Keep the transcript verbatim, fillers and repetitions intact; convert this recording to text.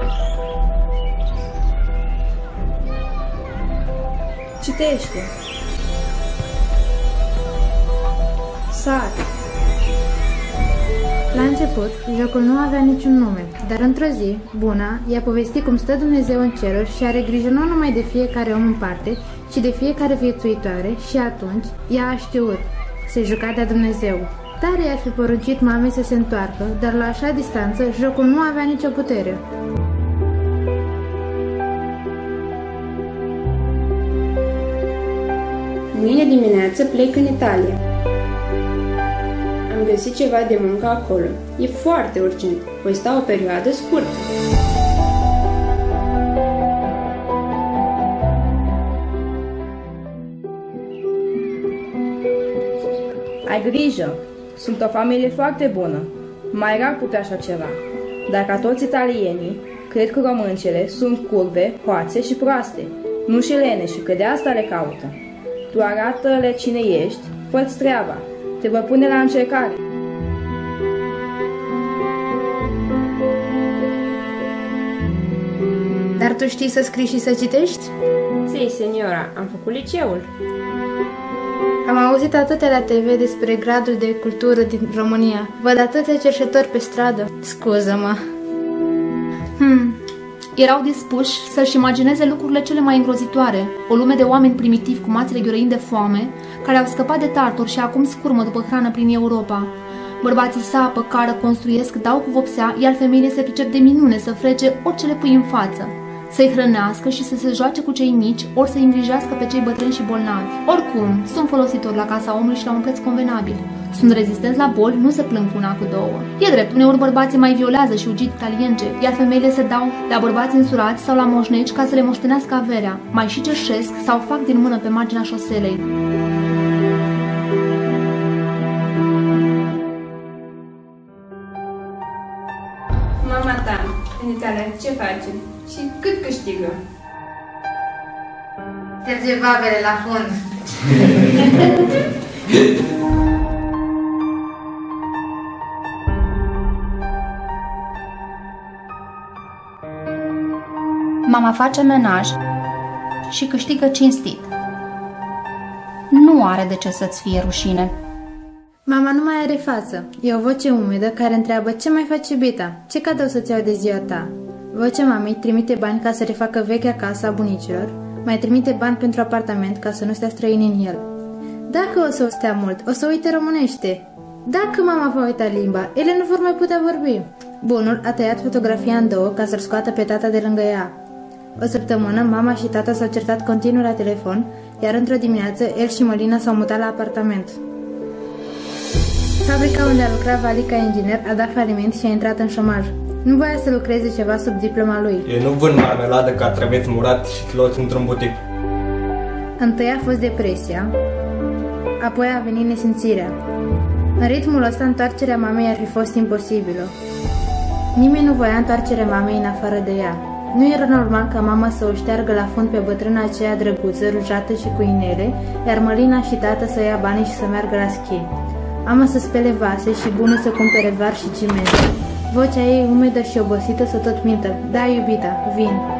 Citește. Sar. La început, jocul nu avea niciun nume, dar într-o zi, Buna i-a povestit cum stă Dumnezeu în ceruri și are grijă nu numai de fiecare om în parte, ci de fiecare viețuitoare și atunci ea a știut, se juca de Dumnezeu. Tare i-ar fi poruncit mamei să se întoarcă, dar la așa distanță, jocul nu avea nicio putere. Mâine dimineață plec în Italia. Am găsit ceva de muncă acolo. E foarte urgent. Voi sta o perioadă scurtă. Ai grijă! Sunt o familie foarte bună. Mai rar putea așa ceva. Dar ca toți italienii, cred că româncele sunt curve, hoațe și proaste. Nu și leneșe, că de asta le caută. Tu arată-le cine ești, fă-ți treaba. Te vă pune la încercare. Dar tu știi să scrii și să citești? Sei, seniora, am făcut liceul. Am auzit atâtea la T V despre gradul de cultură din România. Văd atâția cerșetori pe stradă. Scuză-mă. Hmm... Erau dispuși să-și imagineze lucrurile cele mai îngrozitoare, o lume de oameni primitivi cu mațele ghiorăind de foame, care au scăpat de tartor și acum scurmă după hrană prin Europa. Bărbații sapă, cară, construiesc, dau cu vopsea, iar femeile se pricep de minune să frece orice le pui în față, să-i hrănească și să se joace cu cei mici, ori să-i îngrijească pe cei bătrâni și bolnavi. Oricum, sunt folositori la casa omului și la un preț convenabil. Sunt rezistenți la boli, nu se plâng cu una cu două. E drept, uneori bărbații mai violează și ugit italience, iar femeile se dau la bărbați însurați sau la moșneci ca să le moștenească averea. Mai și cerșesc sau fac din mână pe marginea șoselei. Mama ta, în Italia, ce face? Și cât câștigă? Terge babele la fund. Mama face menaj și câștigă cinstit. Nu are de ce să-ți fie rușine. Mama nu mai are față. E o voce umedă care întreabă ce mai face bita, ce cadou să-ți iau de ziua ta. Vocea mamei trimite bani ca să refacă vechea casă a bunicilor, mai trimite bani pentru apartament ca să nu stea străini în el. Dacă o să o stea mult, o să uite românește. Dacă mama va uita limba, ele nu vor mai putea vorbi. Bunul a tăiat fotografia în două ca să-l scoată pe tata de lângă ea. O săptămână, mama și tata s-au certat continuu la telefon, iar într-o dimineață, el și Mălina s-au mutat la apartament. Fabrica unde a lucrat Vali ca inginer a dat faliment și a intrat în șomaj. Nu voia să lucreze ceva sub diploma lui. Ei nu vând marmeladă ca trăveți murat și cloți într-un butic. Întâi a fost depresia, apoi a venit nesimțirea. În ritmul ăsta, întoarcerea mamei ar fi fost imposibilă. Nimeni nu voia întoarcerea mamei în afară de ea. Nu era normal ca mama să o șteargă la fund pe bătrâna aceea drăguță, rujată și cu inele, iar Mălina și tată să ia banii și să meargă la schi. Mama să spele vase și bună să cumpere var și ciment. Vocea ei umedă și obosită să tot mintă: da, iubita, vin.